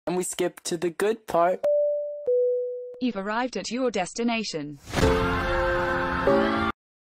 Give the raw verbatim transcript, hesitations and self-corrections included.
And we skip to the good part. You've arrived at your destination.